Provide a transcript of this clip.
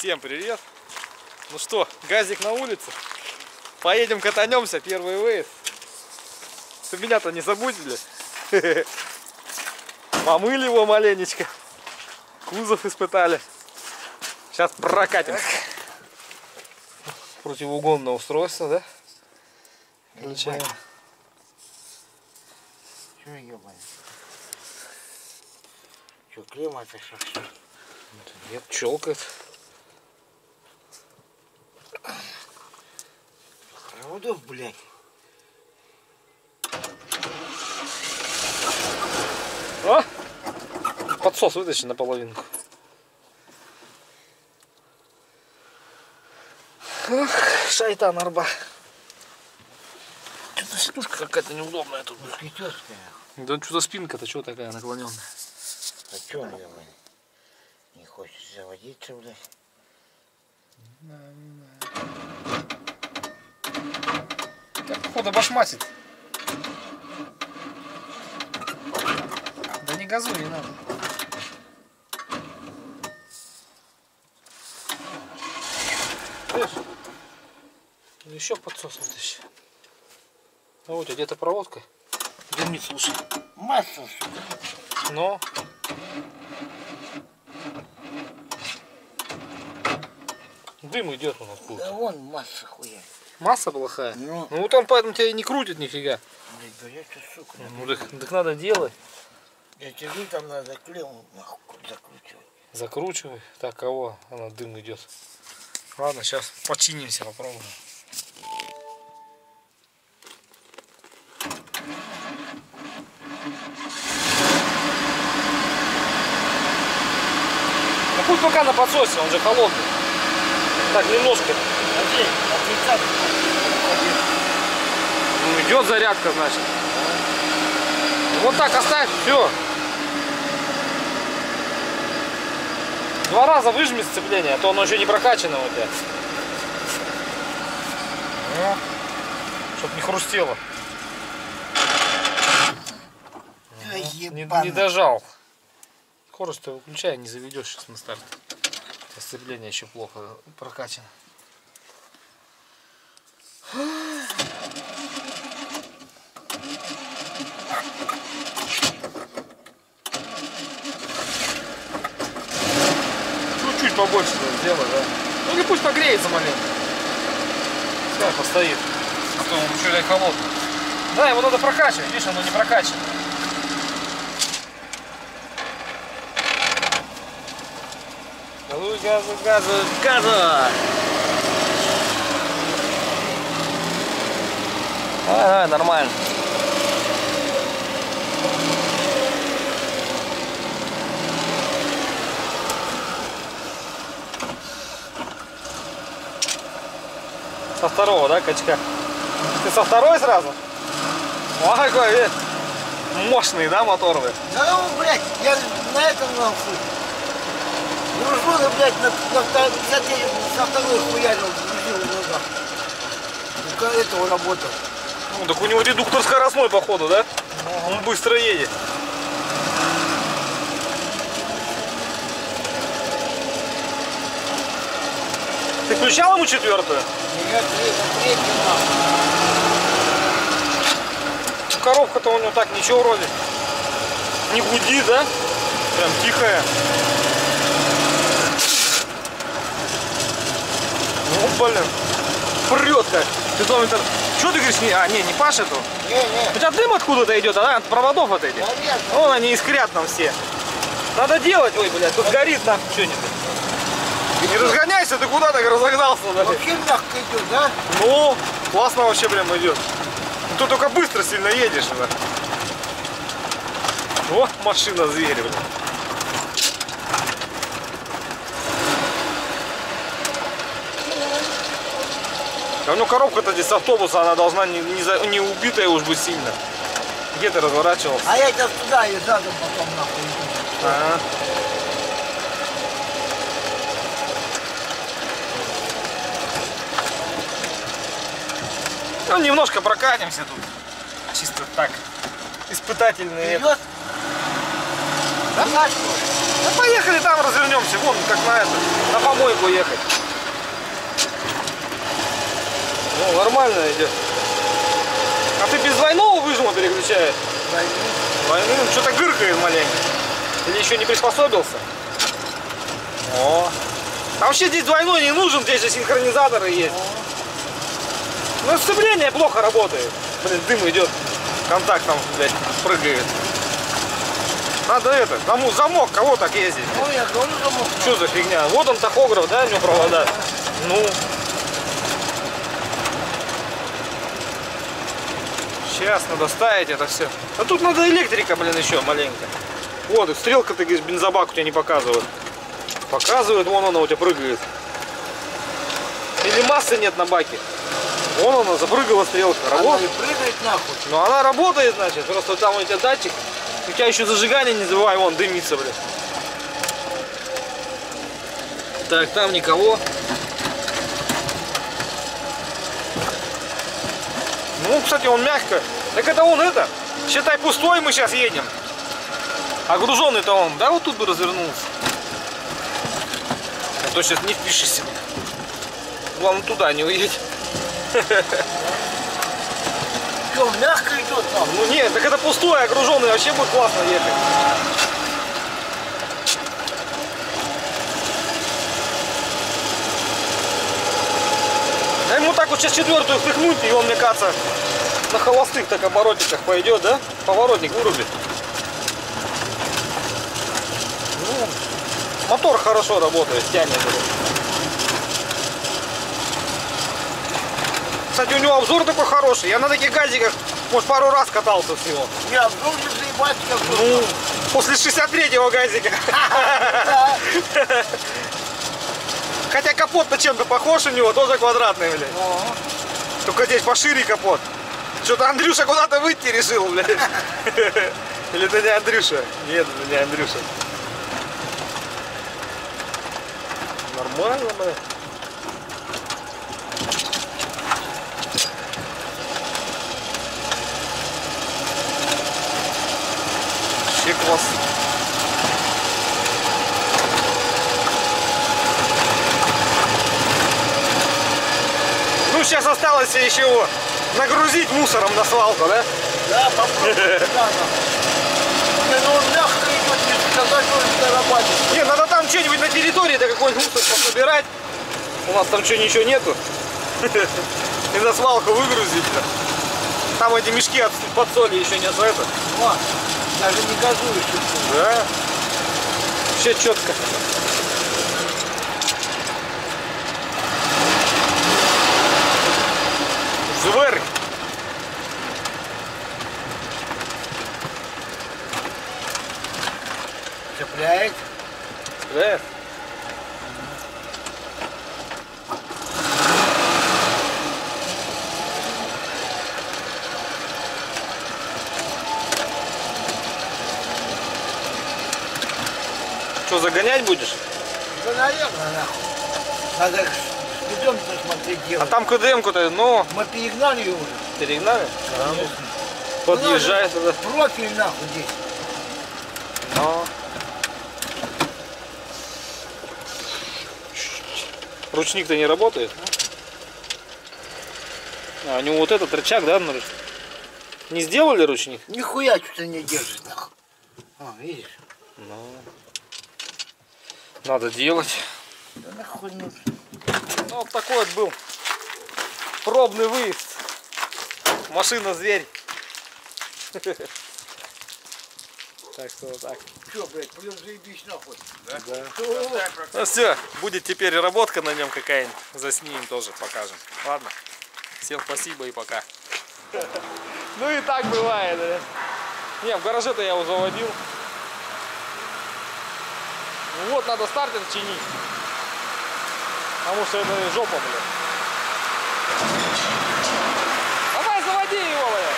Всем привет! Ну что, газик на улице? Поедем катанемся, первый выезд. Ты меня-то не забудили? Помыли его маленечко. Кузов испытали. Сейчас прокатимся. Противоугонное устройство, да? Включаем. Чё, ёбаный? Чё, клемма-то что? Нет, щелкает. Проводов, блядь. О! Подсос вытащи наполовинку. Ох, шайтан арба. Что-то сидушка какая-то неудобная тут. Пятёрская. Да что-то спинка-то что такая наклоненная. А чё, ёбаный? Не хочешь заводиться, блядь? Так, походу башматит. Да не газуй, не надо. Видишь? Еще подсос вытащи. А вот где-то проводка. Дымит, слушай. Масса, сука. Но. Дым идет он откуда. Да вон масса хуя. Масса плохая. Ну Вот он поэтому тебя и не крутит нифига. блядь, горячая, сука. Ну так надо делать. Я тебе говорю, там надо клемму нахуй закручивать. Закручивай. Так, кого? Она дым идет. Ладно, сейчас починимся, попробуем. Ну пусть пока на подсосе, он же холодный. Так, немножко. Смотри, отрицать. Ну идет зарядка, значит. Вот так оставь, все. 2 раза выжми сцепление, а то оно еще не прокачано у тебя. Ну, чтоб не хрустело. Не дожал. Скорость-то выключай, не заведешь сейчас на старт. Сцепление еще плохо прокачано. Чуть побольше сделай, да? Ну или пусть погреется маленько. Пускай постоит. А то он еще холодный. Да, его надо прокачивать, видишь, оно не прокачано. Газу, газу, газу! Ага, нормально. Со второго, да, качка? Ты со второй сразу? О, какой, видишь? Мощный, да, мотор, блядь? Да ну, блядь, я на этом нахуй. Дружбу, блядь, со второй хуярил, грузил в ногах. Ну, этого работал. Ну, так у него редуктор скоростной, походу, да? Он быстро едет. Ты включал ему 4-ю? Нет, третий нахуй. Коробка-то у него так ничего вроде. Не гудит, да? Прям тихая. Ну, блин. Прет как. Ты думаешь, что ты говоришь? Не пашет он? Не. У тебя дым откуда-то идет, а от проводов вот этих. Вон они искрят нам все. Надо делать, ой, блядь, тут горит нам что-нибудь. Не разгоняйся, ты куда так разогнался? Вообще мягко идет, да? Ну, классно вообще прям идет. Ты только быстро сильно едешь. Да? О, машина зверь, блин. А ну коробка-то здесь с автобуса, она должна не убитая уж быть сильно. Где ты разворачивался? А я сейчас туда и задом потом нахуй иду. Ага. Ну, немножко прокатимся тут. Чисто так. Испытательные. Вперед! Да? Ну, поехали там развернемся. Вон, как на помойку ехать. Ну, нормально идет. А ты без двойного выжима переключаешь? Двойным? Что-то гыркает маленько. Или еще не приспособился? О. А вообще здесь двойной не нужен, здесь же синхронизаторы есть. Но сцепление плохо работает. Блин, дым идет. Контакт там, блядь, прыгает. Надо это, замок, кого так ездить? Ну, я говорю, замок. Что за фигня? Вот он тахограф, да, у него провода? Ну. Сейчас надо ставить это все. А тут надо электрика, блин, еще маленько. Вот, и стрелка, ты говоришь, бензобак у тебя не показывает. Показывает, вон она у тебя прыгает. Или массы нет на баке. Вон она, запрыгала стрелка. Работает. Она прыгает нахуй. Ну она работает, значит. Просто там у тебя датчик. У тебя еще зажигание не забывай, вон дымится, блин. Так, там никого. Ну, кстати, он мягко. Так это он это. Считай, пустой мы сейчас едем. А груженный-то он, да, вот тут бы развернулся. А то сейчас не впишешься. Главное, туда не уедь. Что, мягко идет там? Ну нет, так это пустой, а груженный вообще будет классно ехать. Да ему так вот сейчас четвертую впихнуть, и он, мне кажется, на холостых так оборотниках пойдет, да? Поворотник вырубит. Ну, мотор хорошо работает, тянет. Кстати, у него обзор такой хороший. Я на таких газиках, может, пару раз катался всего. Я обзор не заебать какой-то. Ну, после 63-го газика. Хотя капот-то чем-то похож у него, тоже квадратный, блядь. Только здесь пошире капот. Что-то Андрюша куда-то выйти решил, блядь. Или это не Андрюша? Нет, это не Андрюша. Нормально, блядь. Вообще класс. Ну, сейчас осталось еще его нагрузить мусором на свалку, да? Да, попробуй. Ну он мягко идет, не сказать, что он зарабатывает. Не, надо там что-нибудь на территории, да какой-нибудь мусор пособирать. У нас там что, ничего нету. И на свалку выгрузить. Там эти мешки под соли еще не за это. О, даже не газуешь. Да. Все четко. Зверь. Цепляет. Цепляет. Что, загонять будешь? Да, наверное, нахуй. Надо идем посмотреть делать. А там КДМ-ку-то, ну... Мы перегнали ее уже. Перегнали? Конечно. Подъезжает туда. Профиль нахуй здесь. Но... Ручник-то не работает. А у него вот этот рычаг, да? Не сделали ручник? Нихуя что-то не держит нахуй. А, видишь? Ну... Надо делать. Да нахуй нужно. Ну, вот такой вот был пробный выезд. Машина-зверь. Так что вот так. Че, блядь, блин, заебись нахуй. Да. Ну все, будет теперь работка на нем какая-нибудь. Заснимем тоже, покажем. Ладно. Всем спасибо и пока. Ну и так бывает. Не, в гараже-то я его заводил. Ну вот, надо стартер чинить. Потому что это жопа, блядь. Давай заводи его, блядь.